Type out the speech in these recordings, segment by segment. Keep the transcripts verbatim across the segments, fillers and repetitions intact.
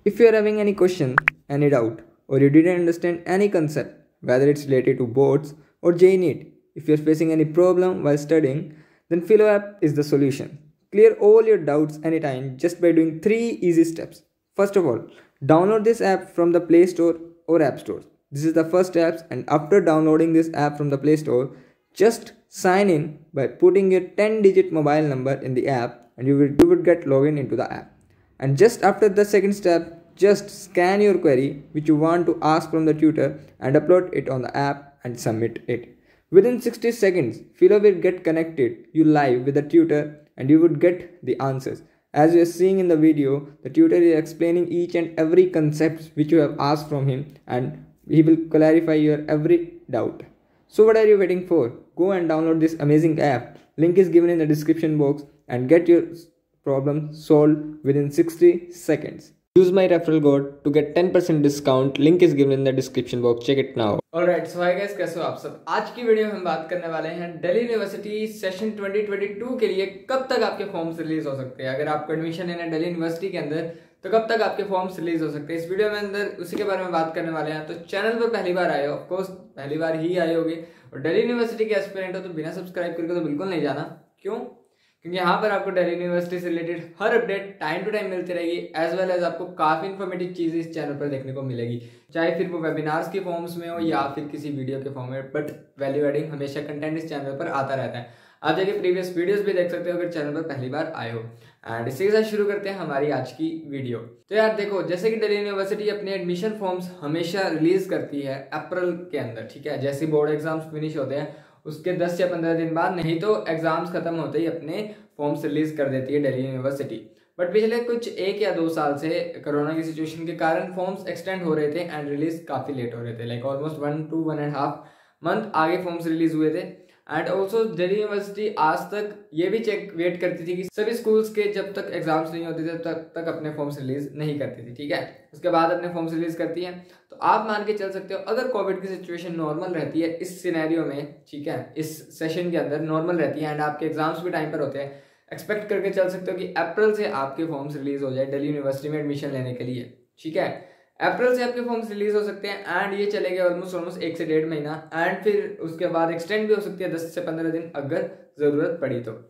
If you are having any question, any doubt, or you didn't understand any concept, whether it's related to boards or J E E NEET, if you're facing any problem while studying, then Philo app is the solution. Clear all your doubts anytime just by doing three easy steps. First of all, download this app from the Play Store or App Store. This is the first step, and after downloading this app from the Play Store, just sign in by putting your ten digit mobile number in the app, and you will, you would get login into the app. And just after the second step, just scan your query which you want to ask from the tutor and upload it on the app and submit it. Within sixty seconds, Philo will get connected you live with the tutor and you would get the answers. As you are seeing in the video, the tutor is explaining each and every concept which you have asked from him, and he will clarify your every doubt. So what are you waiting for? Go and download this amazing app. Link is given in the description box and get your problem solved within sixty seconds. Use my referral code to get ten percent discount. Link is given in the description box. Check it now. Alright, so hi guys, कैसे हो आप सब? आज की video में हम बात करने वाले हैं Delhi university session twenty twenty two के लिए कब तक आपके फॉर्म्स रिलीज हो सकते हैं। अगर आपको एडमिशन लेना है दिल्ली यूनिवर्सिटी के अंदर तो कब तक आपके फॉर्म्स रिलीज हो सकते हैं। इस वीडियो में अंदर उसी के बारे में बात करने वाले हैं। तो चैनल पर पहली बार आए हो, ऑफकोर्स पहली बार ही आए होगे, और दिल्ली यूनिवर्सिटी के एस्पिरेंट हो तो बिना सब्सक्राइब करके तो बिल्कुल नहीं जाना। क्यों? क्योंकि यहाँ पर आपको दिल्ली यूनिवर्सिटी से रिलेटेड हर अपडेट टाइम टू टाइम मिलती रहेगी, एज वेल एज आपको काफी इन्फॉर्मेटिव चीजें इस चैनल पर देखने को मिलेगी, चाहे फिर वो वेबिनार्स के फॉर्म्स में हो या फिर किसी वीडियो के फॉर्म में। बट वैल्यू एडिंग हमेशा कंटेंट इस चैनल पर आता रहता है। आप जाके प्रीवियस वीडियोस भी देख सकते हो अगर चैनल पर पहली बार आए हो। एंड इसी के साथ शुरू करते हैं हमारी आज की वीडियो। तो यार देखो, जैसे कि दिल्ली यूनिवर्सिटी अपने एडमिशन फॉर्म्स हमेशा रिलीज करती है अप्रैल के अंदर, ठीक है। जैसे बोर्ड एग्जाम्स फिनिश होते हैं उसके दस या पंद्रह दिन बाद, नहीं तो एग्जाम्स खत्म होते ही अपने फॉर्म्स रिलीज कर देती है दिल्ली यूनिवर्सिटी। बट पिछले कुछ एक या दो साल से कोरोना की सिचुएशन के कारण फॉर्म्स एक्सटेंड हो रहे थे एंड रिलीज काफी लेट हो रहे थे, like almost one two one and half month आगे फॉर्म्स रिलीज हुए थे। एंड ऑल्सो दिल्ली यूनिवर्सिटी आज तक ये भी चेक वेट करती थी कि सभी स्कूल्स के जब तक एग्जाम्स नहीं होते थे तब तक अपने फॉर्म्स रिलीज नहीं करती थी, ठीक है। उसके बाद अपने फॉर्म्स रिलीज करती है। तो आप मान के चल सकते हो अगर कोविड की सिचुएशन नॉर्मल रहती है इस सिनेरियो में, ठीक है, इस सेशन के अंदर नॉर्मल रहती है एंड आपके एग्जाम्स भी टाइम पर होते हैं, एक्सपेक्ट करके चल सकते हो कि अप्रैल से आपके फॉर्म्स रिलीज हो जाए दिल्ली यूनिवर्सिटी में एडमिशन लेने के लिए, ठीक है। अप्रैल से आपके फॉर्म्स रिलीज हो सकते हैं एंड ये चलेगा ऑलमोस्ट ऑलमोस्ट एक से डेढ़ महीना, एंड फिर उसके बाद एक्सटेंड भी हो सकती है दस से पंद्रह दिन अगर जरूरत पड़ी तो।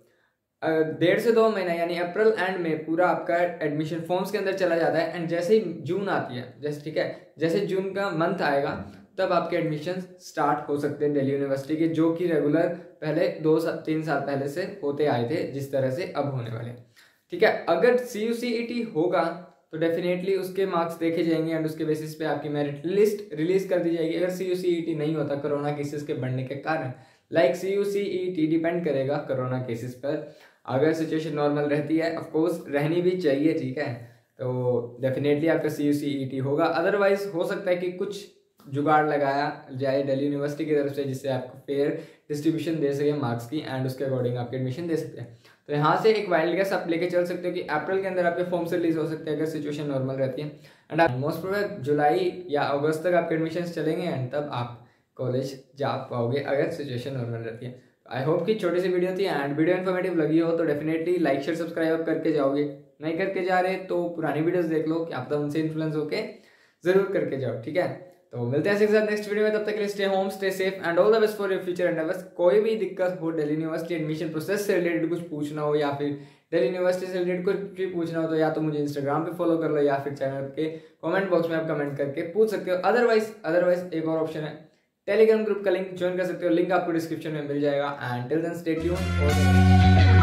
डेढ़ से दो महीना यानी अप्रैल एंड में पूरा आपका एडमिशन फॉर्म्स के अंदर चला जाता है। एंड जैसे ही जून आती है, जैसे ठीक है, जैसे जून का मंथ आएगा तब आपके एडमिशन स्टार्ट हो सकते हैं दिल्ली यूनिवर्सिटी के, जो कि रेगुलर पहले दो सा, तीन साल पहले से होते आए थे, जिस तरह से अब होने वाले, ठीक है। अगर सी यू सी ई टी होगा तो डेफिनेटली उसके मार्क्स देखे जाएंगे एंड उसके बेसिस पे आपकी मेरिट लिस्ट रिलीज कर दी जाएगी। अगर सी यू सी ई टी नहीं होता कोरोना केसेस के बढ़ने के कारण, like C U C E T depend करेगा कोरोना केसेस पर। अगर सिचुएशन नॉर्मल रहती है, ऑफकोर्स रहनी भी चाहिए, ठीक है, तो डेफिनेटली आपका C U C E T होगा। अदरवाइज हो सकता है कि कुछ जुगाड़ लगाया जाए दिल्ली यूनिवर्सिटी की तरफ से जिससे आपको फेयर डिस्ट्रीब्यूशन दे सके मार्क्स की एंड उसके अकॉर्डिंग आपके एडमिशन दे सकते हैं। तो यहाँ से एक वाइल्ड गेस आप लेके चल सकते हो कि अप्रैल के अंदर आपके फॉर्म से रिलीज हो सकते हैं अगर सिचुएशन नॉर्मल रहती है, एंड आप मोस्ट प्रोबेबल जुलाई या अगस्त तक आपके एडमिशन चलेंगे एंड तब आप कॉलेज जा पाओगे अगर सिचुएशन नॉर्मल रहती है। आई होप कि छोटी सी वीडियो थी एंड वीडियो इन्फॉर्मेटिव लगी हो तो डेफिनेटली लाइक शेयर सब्सक्राइब करके जाओगे। नहीं करके जा रहे तो पुरानी वीडियोस देख लो कि आप तो उनसे इन्फ्लुएंस होके जरूर करके जाओ, ठीक है। तो मिलते हैं इसी के साथ नेक्स्ट वीडियो में, तब तक के लिए stay home, stay safe and all the best for your future endeavours. कोई भी दिक्कत हो दिल्ली यूनिवर्सिटी एडमिशन प्रोसेस से रिलेटेड कुछ पूछना हो या फिर दिल्ली यूनिवर्सिटी से रिलेटेड कुछ भी पूछना हो तो या तो मुझे इंस्टाग्राम पे फॉलो कर लो या फिर चैनल के कमेंट बॉक्स में आप कमेंट करके पूछ सकते हो। अदरवाइज अदरवाइज एक और ऑप्शन है, टेलीग्राम ग्रुप का लिंक ज्वाइन कर सकते हो, लिंक आपको डिस्क्रिप्शन में मिल जाएगा। And till then stay tuned.